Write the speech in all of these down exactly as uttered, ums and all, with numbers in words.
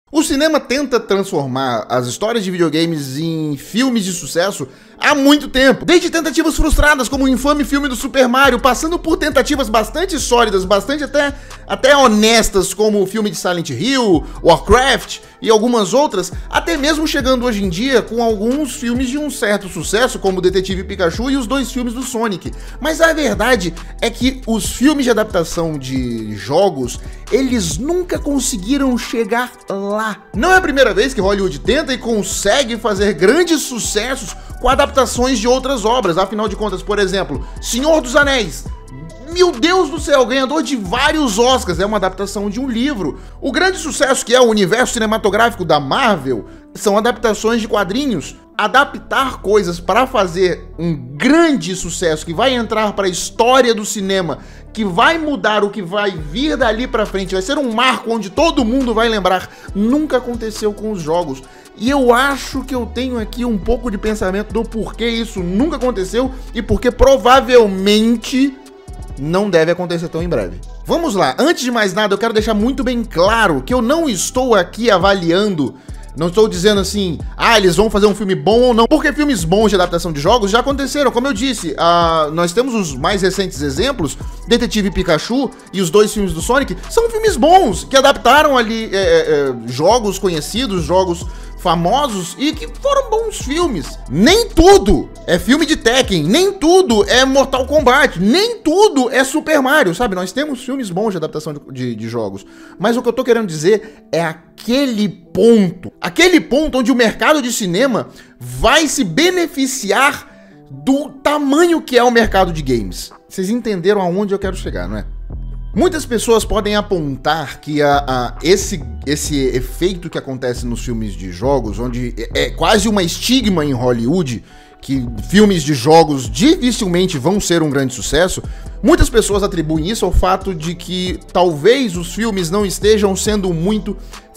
O cinema tenta transformar as histórias de videogames em filmes de sucesso há muito tempo. Desde tentativas frustradas, como o infame filme do Super Mario, passando por tentativas bastante sólidas, bastante até, até honestas, como o filme de Silent Hill, Warcraft e algumas outras, até mesmo chegando hoje em dia com alguns filmes de um certo sucesso, como o Detetive Pikachu e os dois filmes do Sonic. Mas a verdade é que os filmes de adaptação de jogos, eles nunca conseguiram chegar lá. Não é a primeira vez que Hollywood tenta e consegue fazer grandes sucessos com adaptações de outras obras. Afinal de contas, por exemplo, Senhor dos Anéis. Meu Deus do céu, ganhador de vários Oscars, é uma adaptação de um livro. O grande sucesso que é o universo cinematográfico da Marvel são adaptações de quadrinhos. Adaptar coisas para fazer um grande sucesso que vai entrar para a história do cinema, que vai mudar o que vai vir dali para frente, vai ser um marco onde todo mundo vai lembrar, nunca aconteceu com os jogos. E eu acho que eu tenho aqui um pouco de pensamento do porquê isso nunca aconteceu e porque provavelmente não deve acontecer tão em breve. Vamos lá, antes de mais nada eu quero deixar muito bem claro que eu não estou aqui avaliando, não estou dizendo assim, ah, eles vão fazer um filme bom ou não, porque filmes bons de adaptação de jogos já aconteceram, como eu disse, uh, nós temos os mais recentes exemplos, Detetive Pikachu e os dois filmes do Sonic, são filmes bons, que adaptaram ali é, é, jogos conhecidos, jogos famosos e que foram bons filmes. Nem tudo é filme de Tekken, nem tudo é Mortal Kombat, nem tudo é Super Mario, sabe? Nós temos filmes bons de adaptação de, de, de jogos, mas o que eu tô querendo dizer é aquele ponto, aquele ponto onde o mercado de cinema vai se beneficiar do tamanho que é o mercado de games. Vocês entenderam aonde eu quero chegar, não é? Muitas pessoas podem apontar que a, a, esse, esse efeito que acontece nos filmes de jogos, onde é, é quase uma estigma em Hollywood, que filmes de jogos dificilmente vão ser um grande sucesso, muitas pessoas atribuem isso ao fato de que talvez os filmes não estejam sendo muito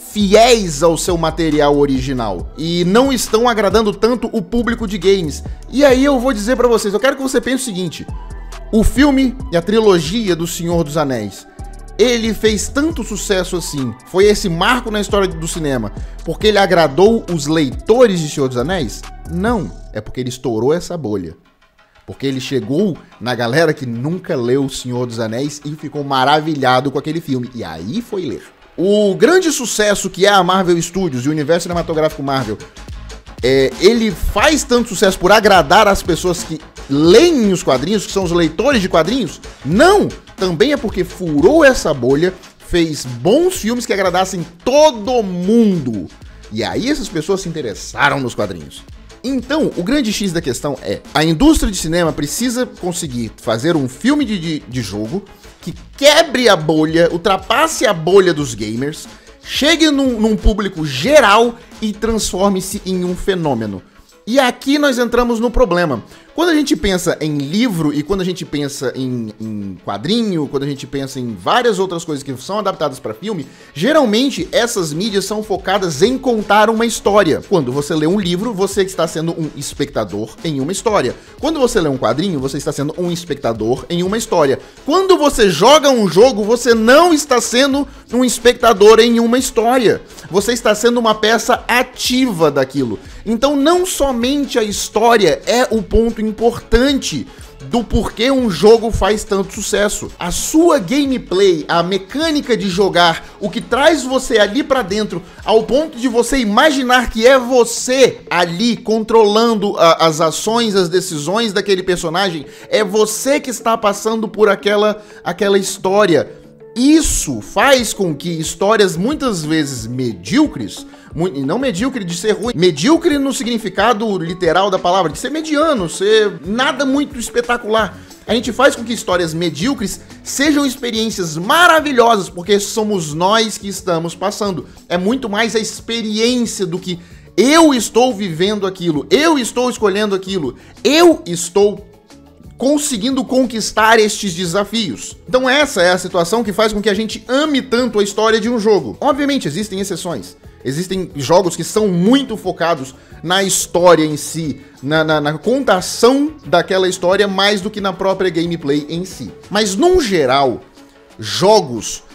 fiéis ao seu material original e não estão agradando tanto o público de games. E aí eu vou dizer pra vocês, eu quero que você pense o seguinte: o filme e a trilogia do Senhor dos Anéis, ele fez tanto sucesso assim, foi esse marco na história do cinema, porque ele agradou os leitores de Senhor dos Anéis? Não, é porque ele estourou essa bolha. Porque ele chegou na galera que nunca leu O Senhor dos Anéis e ficou maravilhado com aquele filme, e aí foi ler. O grande sucesso que é a Marvel Studios e o universo cinematográfico Marvel, é, ele faz tanto sucesso por agradar as pessoas que leem os quadrinhos, que são os leitores de quadrinhos? Não! Também é porque furou essa bolha, fez bons filmes que agradassem todo mundo. E aí essas pessoas se interessaram nos quadrinhos. Então, o grande X da questão é, a indústria de cinema precisa conseguir fazer um filme de, de, de jogo que quebre a bolha, ultrapasse a bolha dos gamers, chegue num, num público geral e transforme-se em um fenômeno. E aqui nós entramos no problema. Quando a gente pensa em livro e quando a gente pensa em, em quadrinho, quando a gente pensa em várias outras coisas que são adaptadas para filme, geralmente essas mídias são focadas em contar uma história. Quando você lê um livro, você está sendo um espectador em uma história. Quando você lê um quadrinho, você está sendo um espectador em uma história. Quando você joga um jogo, você não está sendo um espectador em uma história. Você está sendo uma peça ativa daquilo. Então não somente a história é o ponto importante do porquê um jogo faz tanto sucesso. A sua gameplay, a mecânica de jogar, o que traz você ali pra dentro, ao ponto de você imaginar que é você ali controlando a, as ações, as decisões daquele personagem, é você que está passando por aquela, aquela história. Isso faz com que histórias muitas vezes medíocres, e não medíocre de ser ruim, medíocre no significado literal da palavra, de ser mediano, ser nada muito espetacular. A gente faz com que histórias medíocres sejam experiências maravilhosas, porque somos nós que estamos passando. É muito mais a experiência do que eu estou vivendo aquilo, eu estou escolhendo aquilo, eu estou conseguindo conquistar estes desafios. Então essa é a situação que faz com que a gente ame tanto a história de um jogo. Obviamente existem exceções. Existem jogos que são muito focados na história em si, na, na, na contação daquela história mais do que na própria gameplay em si. Mas, num geral, jogos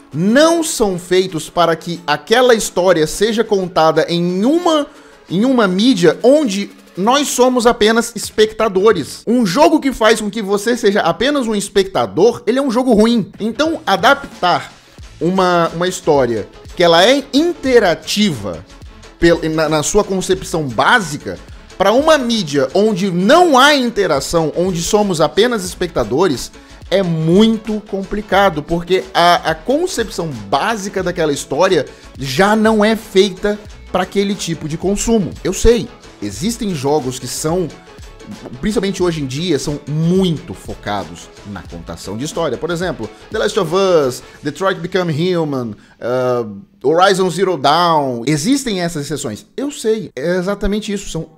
não são feitos para que aquela história seja contada em uma, em uma mídia onde nós somos apenas espectadores. Um jogo que faz com que você seja apenas um espectador, ele é um jogo ruim. Então, adaptar uma, uma história que ela é interativa na, na sua concepção básica para uma mídia onde não há interação, onde somos apenas espectadores, é muito complicado, porque a, a concepção básica daquela história já não é feita para aquele tipo de consumo. Eu sei, existem jogos que são, principalmente hoje em dia, são muito focados na contação de história. Por exemplo, The Last of Us, Detroit Become Human, uh, Horizon Zero Dawn. Existem essas exceções. Eu sei, é exatamente isso, são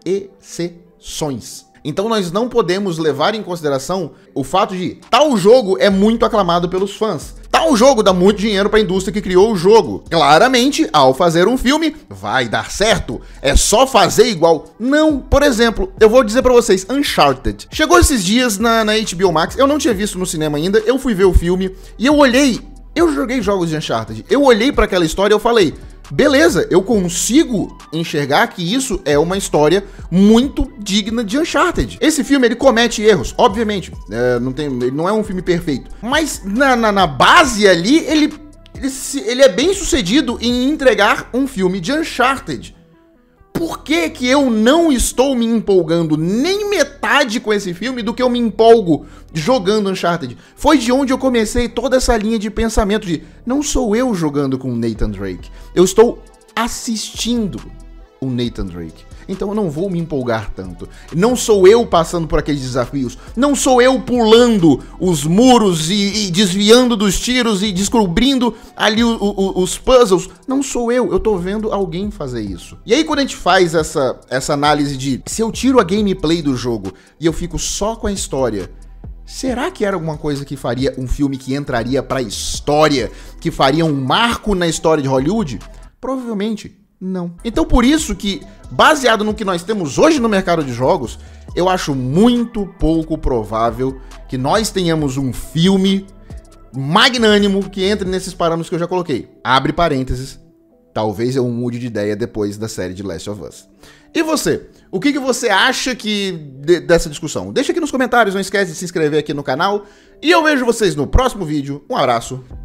exceções. Então nós não podemos levar em consideração o fato de tal jogo é muito aclamado pelos fãs. Tal jogo dá muito dinheiro para a indústria que criou o jogo. Claramente, ao fazer um filme, vai dar certo. É só fazer igual. Não. Por exemplo, eu vou dizer para vocês, Uncharted. Chegou esses dias na, na H B O Max, eu não tinha visto no cinema ainda, eu fui ver o filme e eu olhei, eu joguei jogos de Uncharted, eu olhei para aquela história e eu falei, beleza, eu consigo enxergar que isso é uma história muito digna de Uncharted. Esse filme, ele comete erros, obviamente, é, não tem, ele não é um filme perfeito, mas na, na, na base ali, ele, ele, ele é bem sucedido em entregar um filme de Uncharted. Por que que eu não estou me empolgando nem metade com esse filme do que eu me empolgo jogando Uncharted? Foi de onde eu comecei toda essa linha de pensamento de não sou eu jogando com o Nathan Drake, eu estou assistindo o Nathan Drake. Então eu não vou me empolgar tanto. Não sou eu passando por aqueles desafios. Não sou eu pulando os muros e, e desviando dos tiros e descobrindo ali o, o, os puzzles. Não sou eu. Eu tô vendo alguém fazer isso. E aí quando a gente faz essa, essa análise de se eu tiro a gameplay do jogo e eu fico só com a história, será que era alguma coisa que faria um filme que entraria pra história? Que faria um marco na história de Hollywood? Provavelmente não. Então por isso que, baseado no que nós temos hoje no mercado de jogos, eu acho muito pouco provável que nós tenhamos um filme magnânimo que entre nesses parâmetros que eu já coloquei. Abre parênteses, talvez eu mude de ideia depois da série de Last of Us. E você? O que, que você acha que de, dessa discussão? Deixa aqui nos comentários, não esquece de se inscrever aqui no canal. E eu vejo vocês no próximo vídeo. Um abraço